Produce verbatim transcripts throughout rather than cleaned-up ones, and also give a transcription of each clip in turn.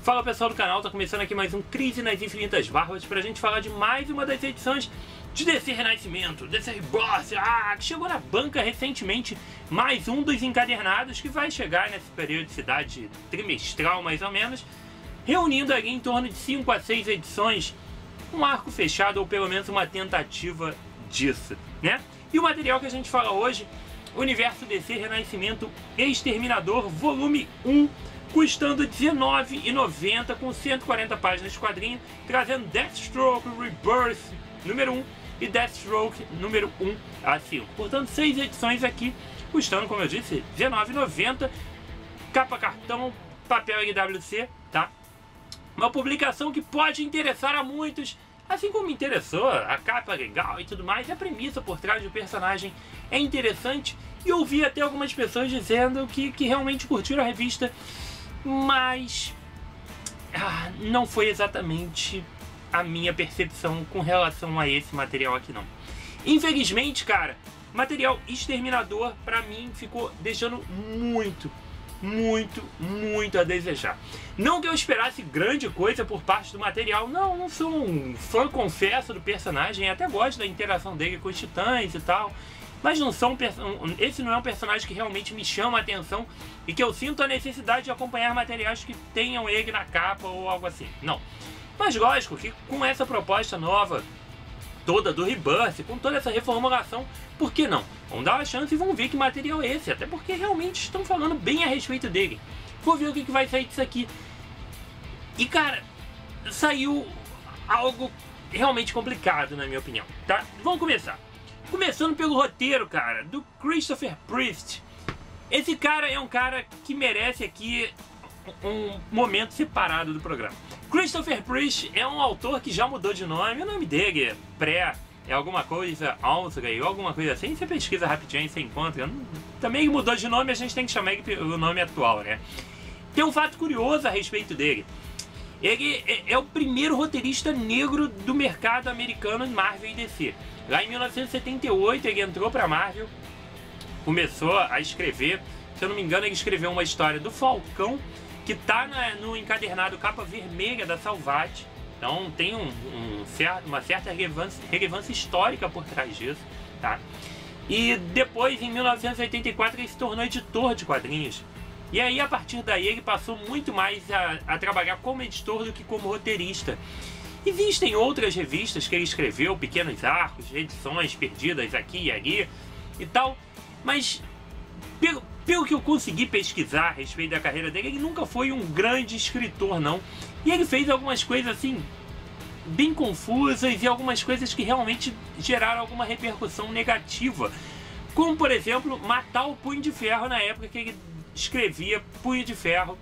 Fala pessoal do canal, tá começando aqui mais um Crise nas Infinitas Barbas pra gente falar de mais uma das edições de D C Renascimento, D C Rebirth, ah, que chegou na banca recentemente, mais um dos encadernados que vai chegar nessa periodicidade trimestral mais ou menos, reunindo ali em torno de cinco a seis edições, um arco fechado ou pelo menos uma tentativa disso, né? E o material que a gente fala hoje, Universo D C Renascimento Exterminador Volume um, custando dezenove reais e noventa centavos, com cento e quarenta páginas de quadrinho, trazendo Deathstroke Rebirth número um e Deathstroke número um a cinco. Portanto, seis edições aqui, custando, como eu disse, dezenove reais e noventa centavos, capa cartão, papel L W C, tá? Uma publicação que pode interessar a muitos, assim como me interessou, a capa é legal e tudo mais, a premissa por trás do personagem é interessante, e ouvi até algumas pessoas dizendo que, que realmente curtiram a revista, mas ah, não foi exatamente a minha percepção com relação a esse material aqui não. Infelizmente, cara, material Exterminador pra mim ficou deixando muito, muito, muito a desejar. Não que eu esperasse grande coisa por parte do material, não, não sou um fã, confesso, do personagem, até gosto da interação dele com os titãs e tal, mas não são, esse não é um personagem que realmente me chama a atenção e que eu sinto a necessidade de acompanhar materiais que tenham ele na capa ou algo assim, não. Mas lógico que com essa proposta nova toda do Rebirth, com toda essa reformulação, por que não? Vamos dar uma chance e vamos ver que material é esse, até porque realmente estão falando bem a respeito dele. Vou ver o que, que vai sair disso aqui. E cara, saiu algo realmente complicado na minha opinião, tá? Vamos começar. Começando pelo roteiro, cara, do Christopher Priest. Esse cara é um cara que merece aqui um momento separado do programa. Christopher Priest é um autor que já mudou de nome. O nome dele é pré, é alguma coisa, Altrey, ou alguma coisa assim. Você pesquisa rapidinho e você encontra. Também mudou de nome, a gente tem que chamar ele pelo nome atual, né? Tem um fato curioso a respeito dele. Ele é, é o primeiro roteirista negro do mercado americano em Marvel e D C. Lá em mil novecentos e setenta e oito ele entrou para Marvel, começou a escrever, se eu não me engano ele escreveu uma história do Falcão, que tá na, no encadernado capa vermelha da Salvati. Então tem um, um, uma certa relevância, relevância histórica por trás disso, tá? E depois, em mil novecentos e oitenta e quatro, ele se tornou editor de quadrinhos. E aí, a partir daí, ele passou muito mais a, a trabalhar como editor do que como roteirista. Existem outras revistas que ele escreveu, pequenos arcos, edições perdidas aqui e ali e tal, mas pelo, pelo que eu consegui pesquisar a respeito da carreira dele, ele nunca foi um grande escritor, não. E ele fez algumas coisas assim, bem confusas e algumas coisas que realmente geraram alguma repercussão negativa. Como, por exemplo, matar o Punho de Ferro na época que ele escrevia Punho de Ferro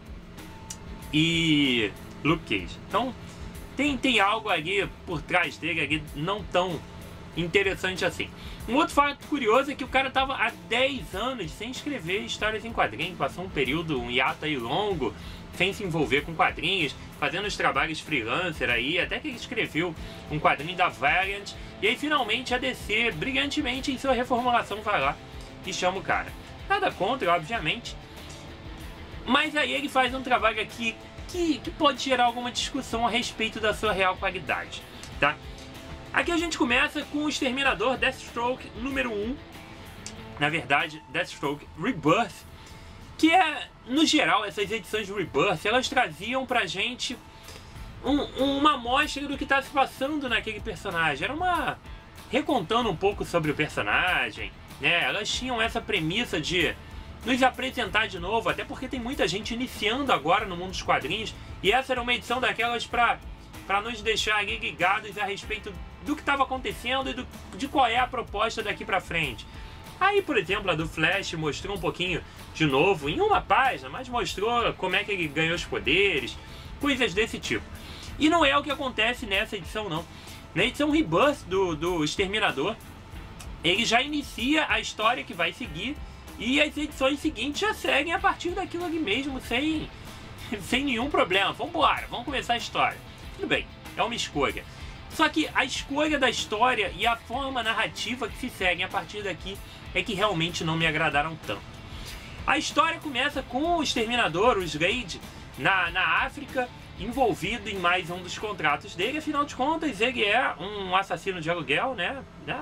e Luke Cage. Então, tem, tem algo ali por trás dele ali não tão interessante assim. Um outro fato curioso é que o cara estava há dez anos sem escrever histórias em quadrinhos, passou um período, um hiato aí longo, sem se envolver com quadrinhos, fazendo os trabalhos freelancer aí, até que ele escreveu um quadrinho da Valiant, e aí finalmente a D C, brilhantemente em sua reformulação, vai lá e chama o cara. Nada contra, obviamente, mas aí ele faz um trabalho aqui que, que pode gerar alguma discussão a respeito da sua real qualidade, tá? Aqui a gente começa com o Exterminador Deathstroke número um, na verdade, Deathstroke Rebirth, que é, no geral, essas edições de Rebirth, elas traziam pra gente um, uma amostra do que tá se passando naquele personagem. Era uma... recontando um pouco sobre o personagem, né? Elas tinham essa premissa de nos apresentar de novo, até porque tem muita gente iniciando agora no mundo dos quadrinhos, e essa era uma edição daquelas pra, pra nos deixar ali ligados a respeito do que estava acontecendo e do, de qual é a proposta daqui pra frente. Aí, por exemplo, a do Flash mostrou um pouquinho de novo, em uma página, mas mostrou como é que ele ganhou os poderes, coisas desse tipo. E não é o que acontece nessa edição, não. Na edição Rebirth do, do Exterminador, ele já inicia a história que vai seguir, e as edições seguintes já seguem a partir daquilo ali mesmo, sem, sem nenhum problema. Vambora, vamos começar a história. Tudo bem, é uma escolha. Só que a escolha da história e a forma narrativa que se seguem a partir daqui é que realmente não me agradaram tanto. A história começa com o Exterminador, o Slade, na, na África, envolvido em mais um dos contratos dele. Afinal de contas, ele é um assassino de aluguel, né?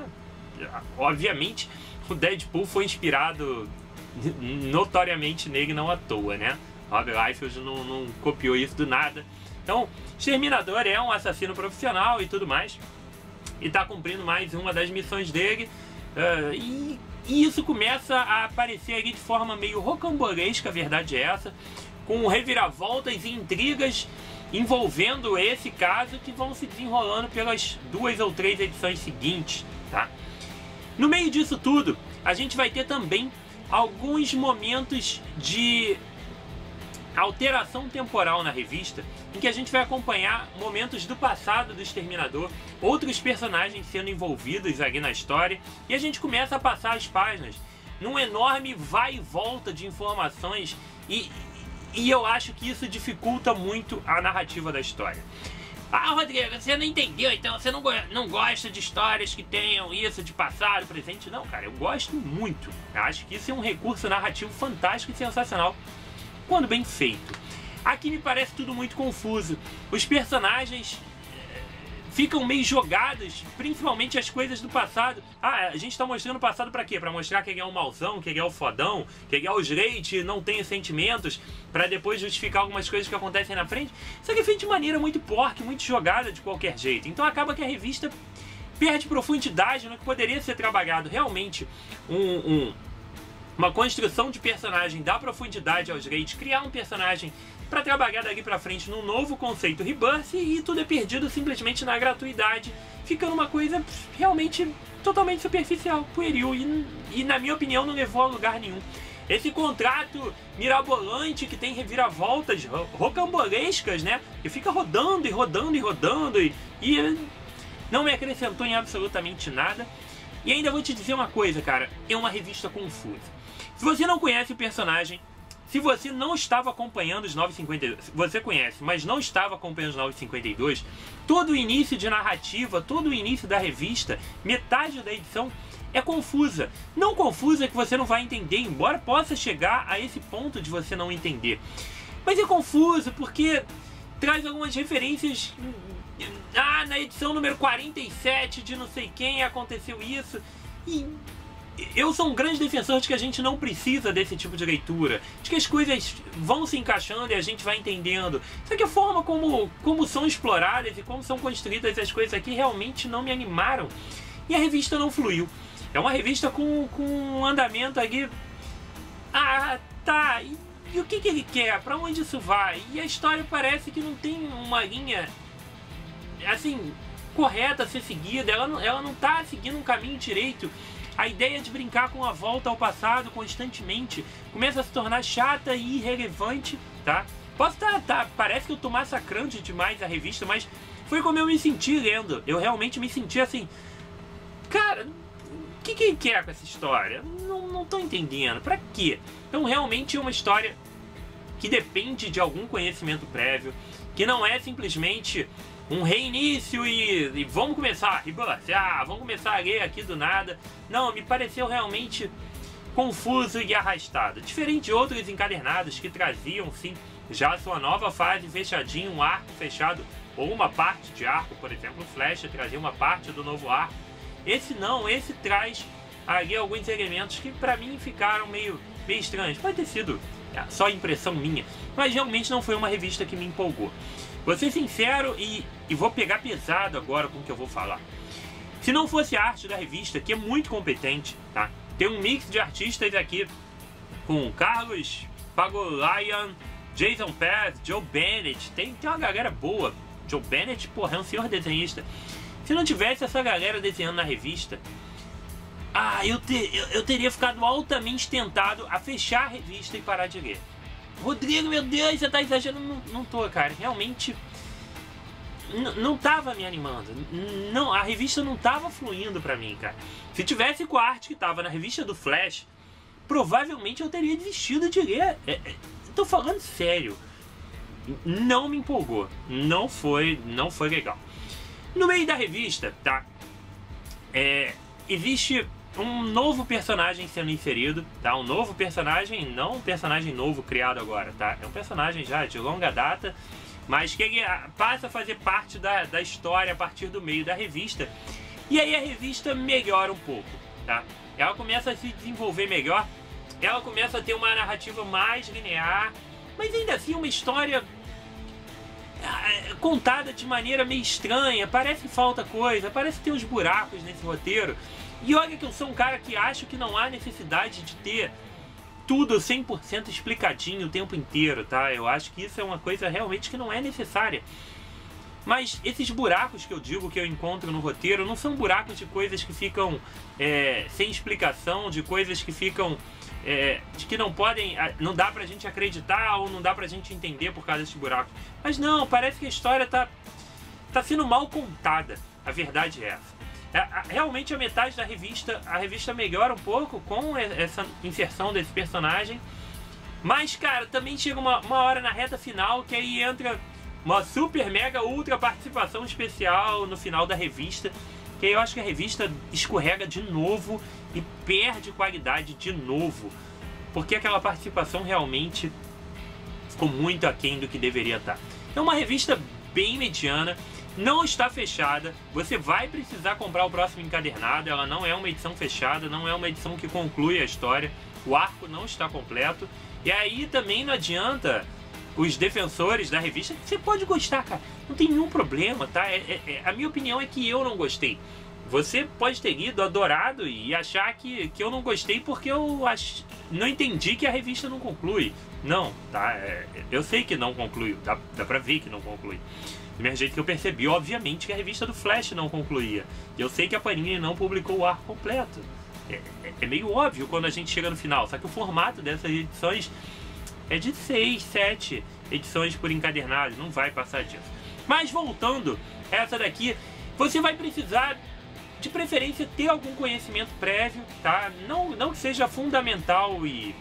Obviamente, o Deadpool foi inspirado notoriamente nele, não à toa, né? Rob Liefeld não, não copiou isso do nada. Então, Exterminador é um assassino profissional e tudo mais, e tá cumprindo mais uma das missões dele, uh, e, e isso começa a aparecer ali de forma meio rocambolesca, a verdade é essa, com reviravoltas e intrigas envolvendo esse caso que vão se desenrolando pelas duas ou três edições seguintes, tá? No meio disso tudo, a gente vai ter também alguns momentos de alteração temporal na revista, em que a gente vai acompanhar momentos do passado do Exterminador, outros personagens sendo envolvidos ali na história, e a gente começa a passar as páginas num enorme vai e volta de informações, e, e eu acho que isso dificulta muito a narrativa da história. Ah, Rodrigo, você não entendeu, então você não, go não gosta de histórias que tenham isso de passado, presente? Não, cara, eu gosto muito. Eu acho que isso é um recurso narrativo fantástico e sensacional, quando bem feito. Aqui me parece tudo muito confuso. Os personagens é, ficam meio jogados, principalmente as coisas do passado. Ah, a gente tá mostrando o passado pra quê? Pra mostrar que ele é um mauzão, que ele é o fodão, que ele é o Slade, não tem sentimentos, pra depois justificar algumas coisas que acontecem na frente. Isso aqui é feito de maneira muito porca, muito jogada de qualquer jeito. Então acaba que a revista perde profundidade no que poderia ser trabalhado realmente um... um uma construção de personagem, dar profundidade aos Slade, criar um personagem para trabalhar daqui pra frente num novo conceito Rebirth, e tudo é perdido simplesmente na gratuidade, ficando uma coisa realmente totalmente superficial, pueril, e, e na minha opinião não levou a lugar nenhum. Esse contrato mirabolante que tem reviravoltas rocambolescas, né, que fica rodando e rodando e rodando e, e não me acrescentou em absolutamente nada. E ainda vou te dizer uma coisa, cara, é uma revista confusa. Se você não conhece o personagem, se você não estava acompanhando os novecentos e cinquenta e dois, você conhece, mas não estava acompanhando os novecentos e cinquenta e dois, todo o início de narrativa, todo o início da revista, metade da edição é confusa. Não confusa que você não vai entender, embora possa chegar a esse ponto de você não entender. Mas é confuso porque traz algumas referências. Ah, na edição número quarenta e sete de não sei quem aconteceu isso. E eu sou um grande defensor de que a gente não precisa desse tipo de leitura, de que as coisas vão se encaixando e a gente vai entendendo. Só que a forma como, como são exploradas e como são construídas as coisas aqui realmente não me animaram. E a revista não fluiu. É uma revista com, com um andamento aqui. Ah, tá. E, e o que, que ele quer? Pra onde isso vai? E a história parece que não tem uma linha assim, correta a ser seguida. Ela não, ela não tá seguindo um caminho direito. A ideia de brincar com a volta ao passado constantemente começa a se tornar chata e irrelevante, tá? Posso tá, tá, parece que eu tô massacrando demais a revista, mas foi como eu me senti lendo. Eu realmente me senti assim, cara, o que que ele quer com essa história? Não, não tô entendendo, pra quê? Então realmente é uma história que depende de algum conhecimento prévio, que não é simplesmente um reinício e, e vamos começar, Rebirth, ah, vamos começar a ler aqui do nada. Não, me pareceu realmente confuso e arrastado. Diferente de outros encadernados que traziam, sim, já sua nova fase fechadinha, um arco fechado, ou uma parte de arco, por exemplo, o Flash trazia uma parte do novo arco. Esse não, esse traz ali alguns elementos que pra mim ficaram meio, meio estranhos. Pode ter sido só impressão minha, mas realmente não foi uma revista que me empolgou. Vou ser sincero e, e vou pegar pesado agora com o que eu vou falar. Se não fosse a arte da revista, que é muito competente, tá? Tem um mix de artistas aqui com Carlos Pagulayan, Jason Path, Joe Bennett. Tem, tem uma galera boa. Joe Bennett, porra, é um senhor desenhista. Se não tivesse essa galera desenhando na revista, ah, eu, te, eu, eu teria ficado altamente tentado a fechar a revista e parar de ler. Rodrigo, meu Deus, você tá exagerando. Não, não tô, cara. Realmente não tava me animando. Não, a revista não tava fluindo pra mim, cara. Se tivesse com a arte que tava na revista do Flash, provavelmente eu teria desistido de ler. É, é, tô falando sério. Não me empolgou. Não foi, não foi legal. No meio da revista, tá? É, existe um novo personagem sendo inserido, tá? Um novo personagem, não um personagem novo criado agora, tá? É um personagem já de longa data, mas que ele passa a fazer parte da, da história a partir do meio da revista. E aí a revista melhora um pouco, tá? Ela começa a se desenvolver melhor, ela começa a ter uma narrativa mais linear, mas ainda assim uma história contada de maneira meio estranha, parece que falta coisa, parece que tem uns buracos nesse roteiro. E olha que eu sou um cara que acho que não há necessidade de ter tudo cem por cento explicadinho o tempo inteiro, tá? Eu acho que isso é uma coisa realmente que não é necessária. Mas esses buracos que eu digo que eu encontro no roteiro não são buracos de coisas que ficam é, sem explicação, de coisas que ficam é, de que não podem, não dá pra gente acreditar ou não dá pra gente entender por causa desses buracos. Mas não, parece que a história tá, tá sendo mal contada. A verdade é essa. Realmente a metade da revista, a revista melhora um pouco com essa inserção desse personagem. Mas, cara, também chega uma, uma hora na reta final que aí entra uma super, mega, ultra participação especial no final da revista. Que aí eu acho que a revista escorrega de novo e perde qualidade de novo. Porque aquela participação realmente ficou muito aquém do que deveria estar. É uma revista bem mediana. Não está fechada, você vai precisar comprar o próximo encadernado, ela não é uma edição fechada, não é uma edição que conclui a história, o arco não está completo, e aí também não adianta os defensores da revista, você pode gostar, cara, não tem nenhum problema, tá? É, é, é, a minha opinião é que eu não gostei. Você pode ter lido, adorado e achar que, que eu não gostei porque eu ach... não entendi que a revista não conclui. Não, tá? É, eu sei que não conclui, dá, dá pra ver que não conclui. Do mesmo jeito que eu percebi, obviamente, que a revista do Flash não concluía. E eu sei que a Panini não publicou o arco completo. É, é, é meio óbvio quando a gente chega no final. Só que o formato dessas edições é de seis, sete edições por encadernado. Não vai passar disso. Mas voltando, essa daqui, você vai precisar, de preferência, ter algum conhecimento prévio, tá? Não, não que seja fundamental e,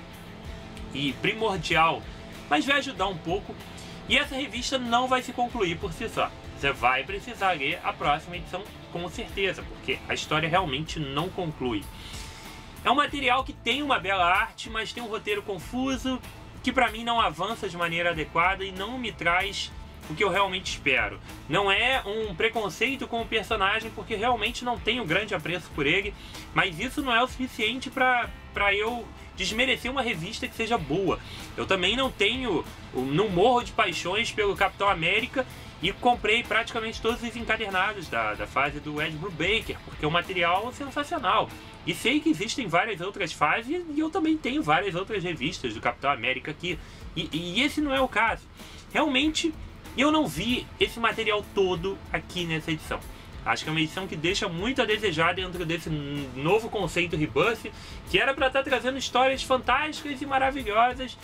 e primordial, mas vai ajudar um pouco. E essa revista não vai se concluir por si só. Você vai precisar ler a próxima edição com certeza, porque a história realmente não conclui. É um material que tem uma bela arte, mas tem um roteiro confuso, que pra mim não avança de maneira adequada e não me traz o que eu realmente espero. Não é um preconceito com o personagem, porque realmente não tenho grande apreço por ele, mas isso não é o suficiente pra, pra eu desmerecer uma revista que seja boa. Eu também não tenho, não morro de paixões pelo Capitão América e comprei praticamente todos os encadernados da, da fase do Ed Brubaker, porque o material é sensacional. E sei que existem várias outras fases e eu também tenho várias outras revistas do Capitão América aqui. E, e esse não é o caso. Realmente, eu não vi esse material todo aqui nessa edição. Acho que é uma edição que deixa muito a desejar dentro desse novo conceito Rebirth, que era para estar trazendo histórias fantásticas e maravilhosas,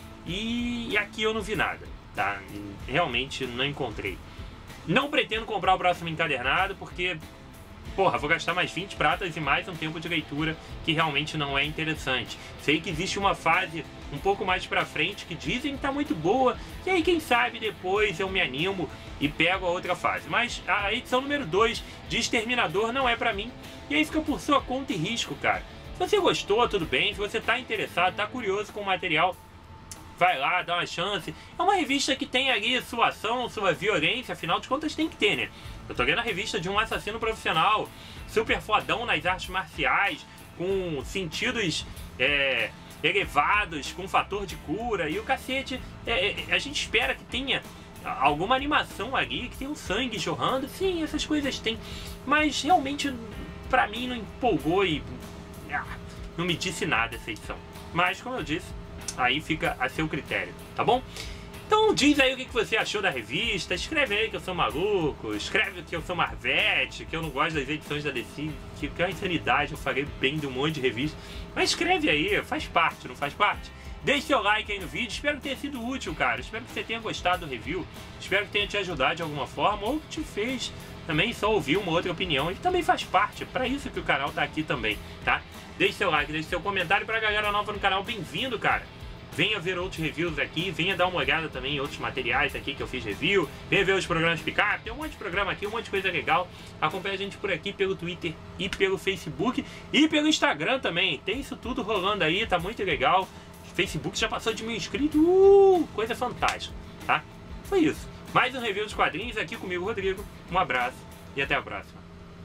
e, e aqui eu não vi nada, tá? Realmente não encontrei. Não pretendo comprar o próximo encadernado, porque, porra, vou gastar mais vinte pratas e mais um tempo de leitura que realmente não é interessante. Sei que existe uma fase um pouco mais pra frente que dizem que tá muito boa, e aí quem sabe depois eu me animo e pego a outra fase. Mas a edição número dois de Exterminador não é pra mim, e aí fica por sua conta e risco, cara. Se você gostou, tudo bem. Se você tá interessado, tá curioso com o material, vai lá, dá uma chance. É uma revista que tem ali sua ação, sua violência, afinal de contas tem que ter, né? Eu tô vendo a revista de um assassino profissional, super fodão nas artes marciais, com sentidos é, elevados, com fator de cura, e o cacete, é, é, a gente espera que tenha alguma animação ali, que tenha um sangue jorrando, sim, essas coisas tem, mas realmente pra mim não empolgou e ah, não me disse nada essa edição. Mas, como eu disse, aí fica a seu critério, tá bom? Então diz aí o que você achou da revista, escreve aí que eu sou maluco, escreve que eu sou Marvete, que eu não gosto das edições da D C, que é uma insanidade, eu falei bem de um monte de revista, mas escreve aí, faz parte, não faz parte? Deixe seu like aí no vídeo, espero que tenha sido útil, cara, espero que você tenha gostado do review, espero que tenha te ajudado de alguma forma, ou te fez também só ouvir uma outra opinião, e também faz parte, para isso que o canal tá aqui também, tá? Deixe seu like, deixe seu comentário, pra galera nova no canal, bem-vindo, cara! Venha ver outros reviews aqui, venha dar uma olhada também em outros materiais aqui que eu fiz review, venha ver os programas Picar, tem um monte de programa aqui, um monte de coisa legal. Acompanhe a gente por aqui pelo Twitter e pelo Facebook e pelo Instagram também, tem isso tudo rolando aí, tá muito legal. Facebook já passou de mil inscritos, uh, coisa fantástica, tá? Foi isso. Mais um review dos quadrinhos aqui comigo, Rodrigo. Um abraço e até a próxima.